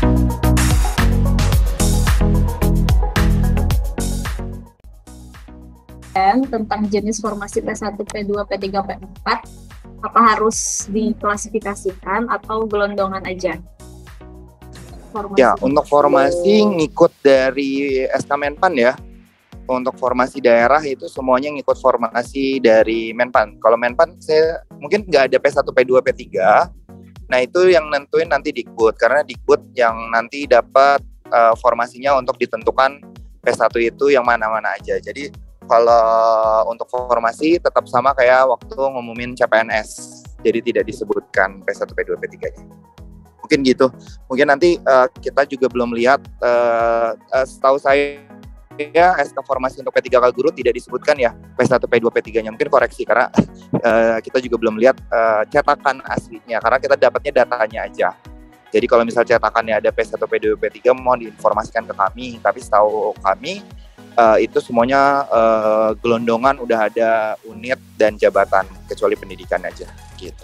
Tentang jenis formasi P1, P2, P3, P4, apa harus diklasifikasikan atau gelondongan aja? Formasi ya, untuk formasi ngikut dari SK Menpan ya. Untuk formasi daerah itu semuanya ngikut formasi dari Menpan. Kalau Menpan saya mungkin nggak ada P1, P2, P3. Nah itu yang nentuin nanti Dikbud, karena Dikbud yang nanti dapat formasinya untuk ditentukan P1 itu yang mana-mana aja. Jadi kalau untuk formasi tetap sama kayak waktu ngumumin CPNS. Jadi tidak disebutkan P1, P2, P3-nya. Mungkin gitu. Mungkin nanti kita juga belum lihat, setahu saya SK formasi untuk P3K guru tidak disebutkan ya P1, P2, P3-nya. Mungkin koreksi karena kita juga belum lihat cetakan aslinya. Karena kita dapatnya datanya aja. Jadi kalau misal cetakannya ada P1, P2, P3 mohon diinformasikan ke kami. Tapi setahu kami itu semuanya gelondongan udah ada unit dan jabatan kecuali pendidikan aja gitu.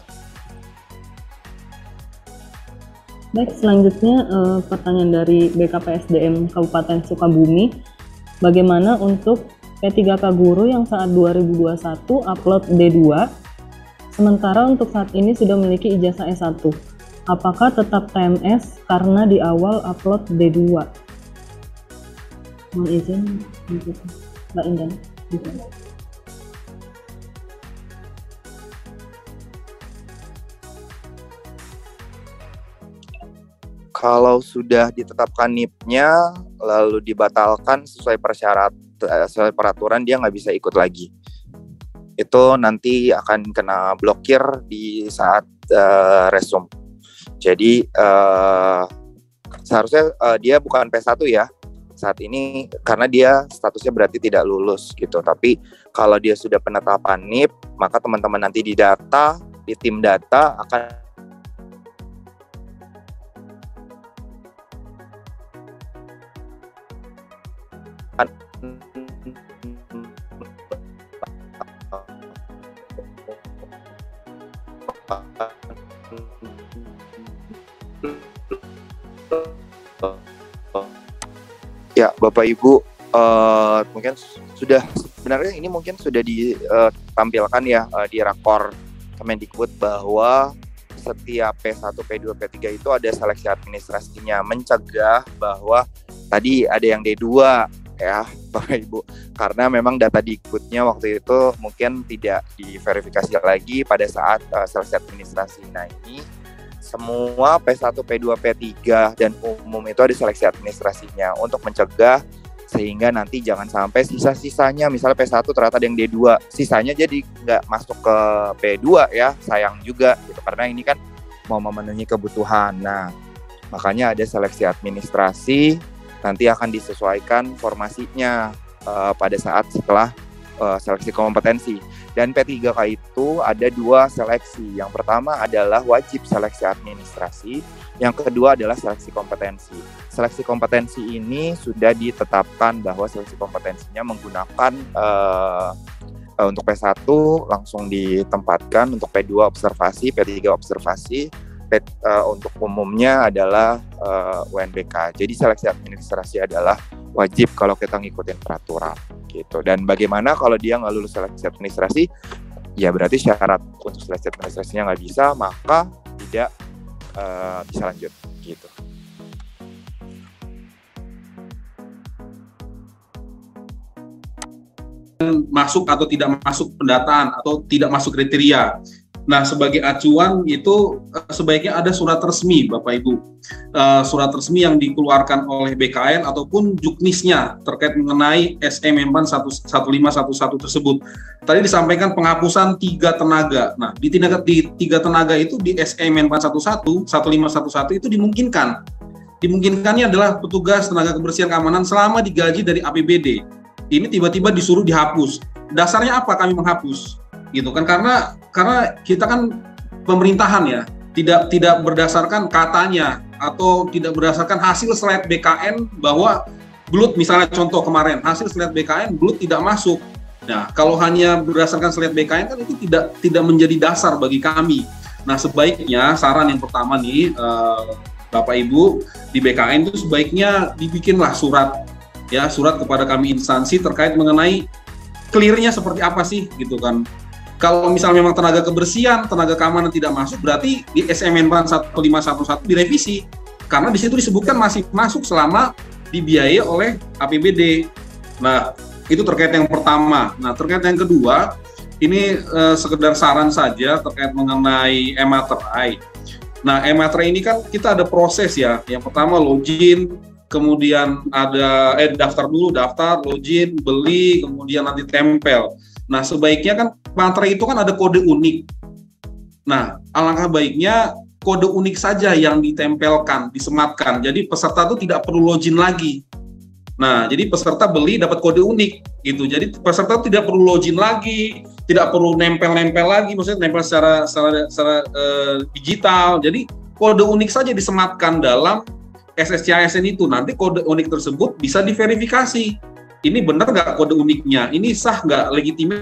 Baik, selanjutnya pertanyaan dari BKPSDM Kabupaten Sukabumi. Bagaimana untuk P3K guru yang saat 2021 upload D2, sementara untuk saat ini sudah memiliki ijazah S1? Apakah tetap TMS karena di awal upload D2? Mohon izin, Mbak Indah. Kalau sudah ditetapkan NIP-nya lalu dibatalkan sesuai peraturan, dia nggak bisa ikut lagi. Itu nanti akan kena blokir di saat resume. Jadi seharusnya dia bukan P1 ya saat ini karena dia statusnya berarti tidak lulus gitu. Tapi kalau dia sudah penetapan NIP, maka teman-teman nanti di data, di tim data akan ya Bapak Ibu, mungkin sudah sebenarnya ini mungkin sudah ditampilkan ya di rakor Kemendikbud bahwa setiap P1, P2, P3 itu ada seleksi administrasinya, mencegah bahwa tadi ada yang D2 ya Bapak Ibu, karena memang data Dikbudnya waktu itu mungkin tidak diverifikasi lagi pada saat seleksi administrasi. Nah ini semua P1, P2, P3 dan umum itu ada seleksi administrasinya untuk mencegah sehingga nanti jangan sampai sisa-sisanya misalnya P1 ternyata ada yang D2, sisanya jadi nggak masuk ke P2 ya, sayang juga gitu karena ini kan mau memenuhi kebutuhan. Nah makanya ada seleksi administrasi, nanti akan disesuaikan formasinya pada saat setelah seleksi kompetensi. Dan P3K itu ada 2 seleksi. Yang pertama adalah wajib seleksi administrasi, yang kedua adalah seleksi kompetensi. Seleksi kompetensi ini sudah ditetapkan bahwa seleksi kompetensinya menggunakan untuk P1 langsung ditempatkan, untuk P2 observasi, P3 observasi, untuk umumnya adalah UNBK. Jadi seleksi administrasi adalah wajib kalau kita ngikutin peraturan gitu. Dan bagaimana kalau dia nggak lulus seleksi administrasi, ya berarti syarat untuk seleksi administrasinya nggak bisa, maka tidak bisa lanjut gitu. Masuk atau tidak masuk pendataan atau tidak masuk kriteria. Nah, sebagai acuan itu sebaiknya ada surat resmi, Bapak Ibu. Surat resmi yang dikeluarkan oleh BKN ataupun Juknisnya terkait mengenai SE Menpan 1511 tersebut. Tadi disampaikan penghapusan 3 tenaga. Nah, di 3 tenaga itu di SE Menpan 1511 itu dimungkinkan. Dimungkinkannya adalah petugas tenaga kebersihan keamanan selama digaji dari APBD. Ini tiba-tiba disuruh dihapus. Dasarnya apa kami menghapus? Gitu kan, karena kita kan pemerintahan ya, tidak berdasarkan katanya atau tidak berdasarkan hasil slide BKN bahwa GLUT, misalnya contoh kemarin hasil slide BKN GLUT tidak masuk. Nah, kalau hanya berdasarkan slide BKN kan itu tidak menjadi dasar bagi kami. Nah, sebaiknya saran yang pertama nih Bapak Ibu di BKN itu sebaiknya dibikinlah surat kepada kami instansi terkait mengenai clear-nya seperti apa sih gitu kan. Kalau misalnya memang tenaga kebersihan, tenaga keamanan tidak masuk, berarti di SMN 1511 direvisi karena di situ disebutkan masih masuk selama dibiayai oleh APBD. Nah, itu terkait yang pertama. Nah, terkait yang kedua, ini sekedar saran saja terkait mengenai e-materai. Nah, e-materai ini kan kita ada proses ya. Yang pertama login, kemudian ada daftar, login, beli, kemudian nanti tempel. Nah, sebaiknya kan materai itu kan ada kode unik. Nah, alangkah baiknya kode unik saja yang ditempelkan, disematkan. Jadi peserta itu tidak perlu login lagi. Nah, jadi peserta beli dapat kode unik gitu. Jadi peserta tidak perlu login lagi, tidak perlu nempel-nempel lagi, maksudnya nempel secara digital. Jadi kode unik saja disematkan dalam SSCASN itu. Nanti kode unik tersebut bisa diverifikasi. Ini benar nggak kode uniknya? Ini sah nggak, legitim?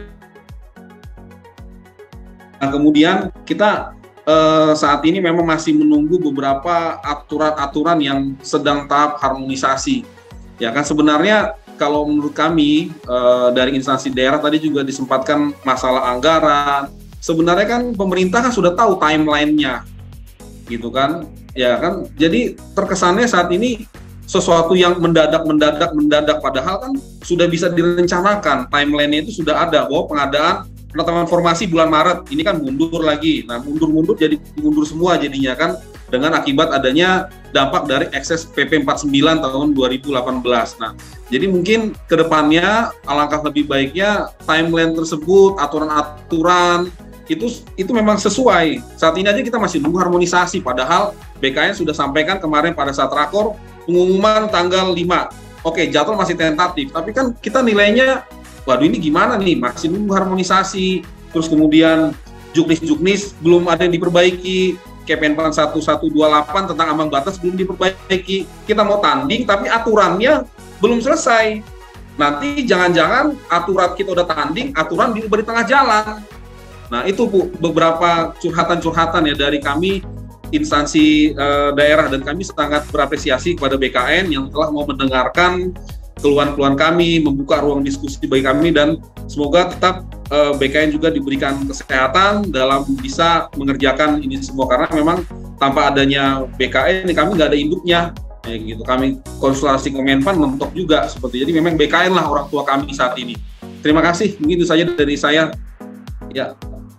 Nah, kemudian kita saat ini memang masih menunggu beberapa aturan-aturan yang sedang tahap harmonisasi. Ya kan, sebenarnya kalau menurut kami dari instansi daerah tadi juga disempatkan masalah anggaran. Sebenarnya kan pemerintah kan sudah tahu timeline-nya, gitu kan? Ya kan, jadi terkesannya saat ini sesuatu yang mendadak, padahal kan sudah bisa direncanakan, timeline-nya itu sudah ada, bahwa pengadaan penetapan formasi bulan Maret, ini kan mundur lagi. Nah, mundur jadi mundur semua jadinya kan, dengan akibat adanya dampak dari ekses PP 49 tahun 2018. Nah, jadi mungkin ke depannya alangkah lebih baiknya timeline tersebut, aturan-aturan itu memang sesuai. Saat ini aja kita masih nunggu harmonisasi, padahal BKN sudah sampaikan kemarin pada saat rakor pengumuman tanggal 5. Oke, jadwal masih tentatif, tapi kan kita nilainya, waduh ini gimana nih, masih nunggu harmonisasi, terus kemudian juknis belum ada yang diperbaiki, Kemenpan 1128 tentang ambang batas belum diperbaiki, kita mau tanding tapi aturannya belum selesai. Nanti jangan-jangan aturan kita udah tanding, aturan diubah di tengah jalan. Nah itu Bu, beberapa curhatan-curhatan ya dari kami instansi daerah, dan kami sangat berapresiasi kepada BKN yang telah mau mendengarkan keluhan-keluhan kami, membuka ruang diskusi bagi kami, dan semoga tetap BKN juga diberikan kesehatan dalam bisa mengerjakan ini semua, karena memang tanpa adanya BKN kami nggak ada induknya, ya gitu. Kami konsultasi Kemenpan mentok juga seperti, jadi memang BKN lah orang tua kami saat ini. Terima kasih, mungkin itu saja dari saya. Ya.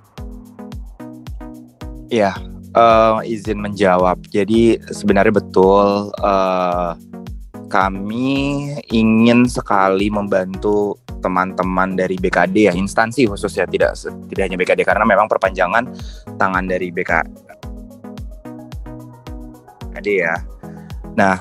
Ya. Izin menjawab. Jadi sebenarnya betul, kami ingin sekali membantu teman-teman dari BKD ya, instansi khususnya, tidak hanya BKD, karena memang perpanjangan tangan dari BKD ya. Nah,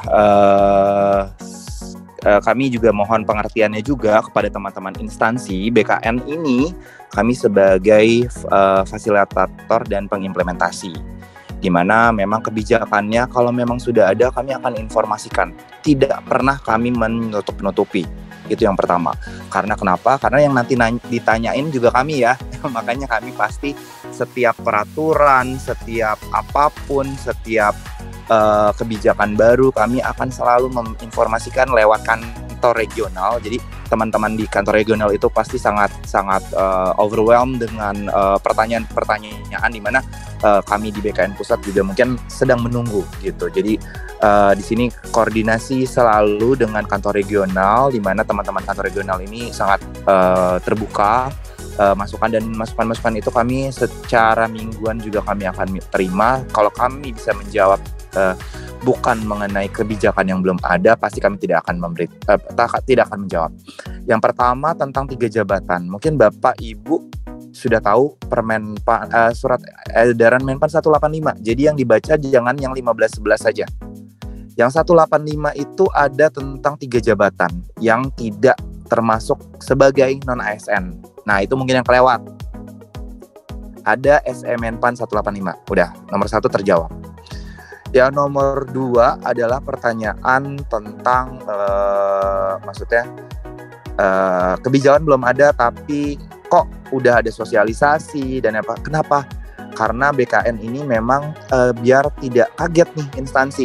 kami juga mohon pengertiannya juga kepada teman-teman instansi BKN ini. Kami sebagai fasilitator dan pengimplementasi, di mana memang kebijakannya kalau memang sudah ada kami akan informasikan. Tidak pernah kami menutup-nutupi. Itu yang pertama. Karena kenapa? Karena yang nanti ditanyain juga kami ya. Makanya kami pasti setiap peraturan, setiap apapun, setiap kebijakan baru kami akan selalu menginformasikan lewat kantor regional. Jadi teman-teman di kantor regional itu pasti sangat overwhelmed dengan pertanyaan di mana kami di BKN Pusat juga mungkin sedang menunggu gitu. Jadi di sini koordinasi selalu dengan kantor regional, di mana teman-teman kantor regional ini sangat terbuka. Masukan itu kami secara mingguan juga kami akan terima. Kalau kami bisa menjawab bukan mengenai kebijakan yang belum ada, pasti kami tidak akan menjawab. Yang pertama tentang 3 jabatan. Mungkin Bapak Ibu sudah tahu surat edaran Menpan 185. Jadi yang dibaca jangan yang 15-11 saja. Yang 185 itu ada tentang 3 jabatan yang tidak termasuk sebagai non-ASN. Nah, itu mungkin yang kelewat. Ada SE Menpan 185. Udah, nomor 1 terjawab. Yang nomor 2 adalah pertanyaan tentang kebijakan belum ada tapi kok udah ada sosialisasi dan apa. Kenapa? Karena BKN ini memang biar tidak kaget nih instansi.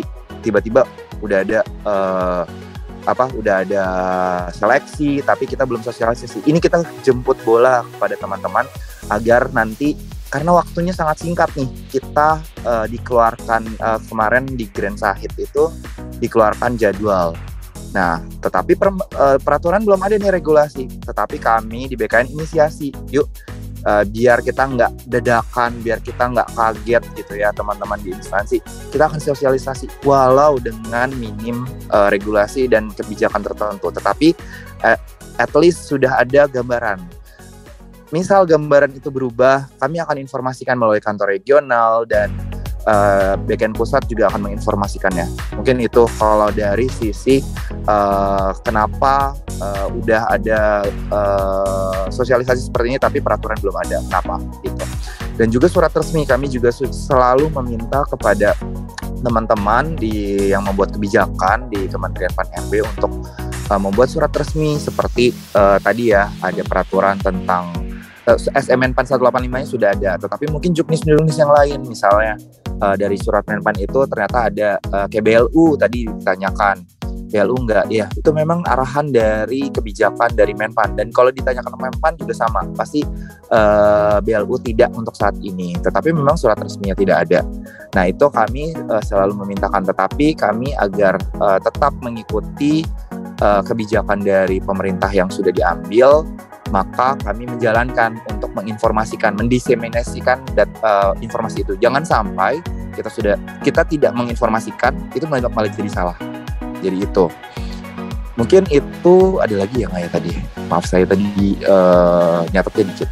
tiba-tiba udah ada udah ada seleksi tapi kita belum sosialisasi. Ini kita jemput bola kepada teman-teman agar nanti, karena waktunya sangat singkat nih, kita dikeluarkan kemarin di Grand Sahid itu dikeluarkan jadwal. Nah, tetapi peraturan belum ada nih, regulasi. Tetapi kami di BKN inisiasi, yuk biar kita nggak dadakan, biar kita nggak kaget gitu ya teman-teman di instansi. Kita akan sosialisasi walau dengan minim regulasi dan kebijakan tertentu. Tetapi at least sudah ada gambaran. Misal gambaran itu berubah, kami akan informasikan melalui kantor regional dan BKN pusat juga akan menginformasikannya. Mungkin itu kalau dari sisi kenapa udah ada sosialisasi seperti ini tapi peraturan belum ada, kenapa gitu. Dan juga surat resmi, kami juga selalu meminta kepada teman-teman yang membuat kebijakan di Kementerian Pan-RB untuk membuat surat resmi seperti tadi ya, ada peraturan tentang SMN PAN 185-nya sudah ada, tetapi mungkin juknis-juknis yang lain, misalnya dari surat Menpan itu ternyata ada KBLU tadi ditanyakan, BLU enggak, ya itu memang arahan dari kebijakan dari Menpan, dan kalau ditanyakan Menpan juga sama, pasti BLU tidak untuk saat ini, tetapi memang surat resminya tidak ada. Nah itu kami selalu memintakan, tetapi kami agar tetap mengikuti kebijakan dari pemerintah yang sudah diambil, maka kami menjalankan untuk menginformasikan, mendiseminasikan informasi itu. Jangan sampai kita tidak menginformasikan, itu malah jadi salah. Jadi itu. Mungkin itu ada lagi yang ya tadi. Maaf saya tadi nyatetnya dikit.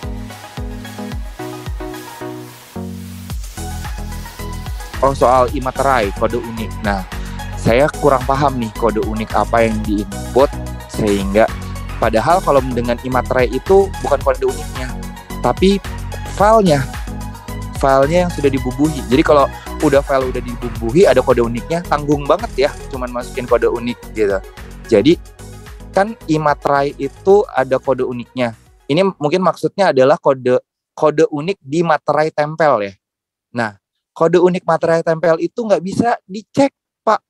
Oh, soal imaterai, kode unik. Nah, saya kurang paham nih kode unik apa yang di-input, sehingga padahal kalau dengan imaterai itu bukan kode uniknya, tapi filenya yang sudah dibubuhi. Jadi kalau file udah dibubuhi, ada kode uniknya, tanggung banget ya, cuman masukin kode unik gitu. Jadi kan imaterai itu ada kode uniknya. Ini mungkin maksudnya adalah kode unik di materai tempel ya. Nah, kode unik materai tempel itu nggak bisa dicek, Pak.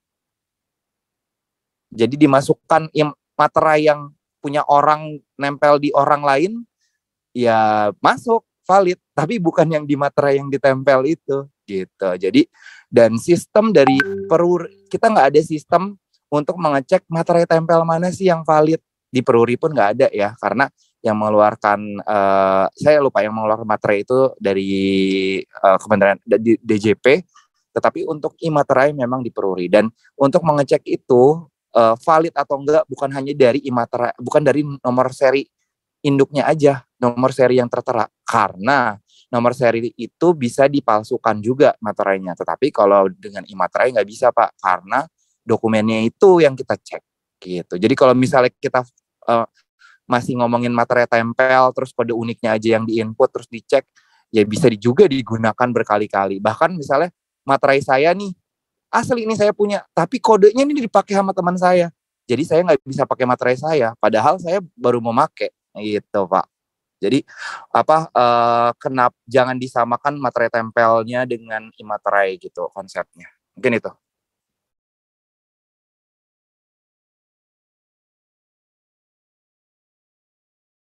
Jadi dimasukkan materai yang punya orang nempel di orang lain, ya masuk, valid, tapi bukan yang di materai yang ditempel itu, gitu. Jadi, dan sistem dari kita nggak ada sistem untuk mengecek materai tempel mana sih yang valid. Di Peruri pun nggak ada ya, karena yang mengeluarkan, saya lupa yang mengeluarkan materai itu dari Kementerian DJP, tetapi untuk imaterai memang di Peruri. Dan untuk mengecek itu, valid atau enggak bukan hanya dari imaterai, bukan dari nomor seri induknya aja, nomor seri yang tertera, karena nomor seri itu bisa dipalsukan juga materainya. Tetapi kalau dengan imaterai nggak bisa, Pak, karena dokumennya itu yang kita cek gitu. Jadi kalau misalnya kita masih ngomongin materai tempel terus kode uniknya aja yang diinput terus dicek, ya bisa juga digunakan berkali-kali. Bahkan misalnya materai saya nih asli ini saya punya, tapi kodenya ini dipakai sama teman saya. Jadi saya nggak bisa pakai materai saya, padahal saya baru mau pakai, gitu Pak. Jadi kenapa jangan disamakan materai tempelnya dengan imaterai gitu konsepnya. Mungkin itu.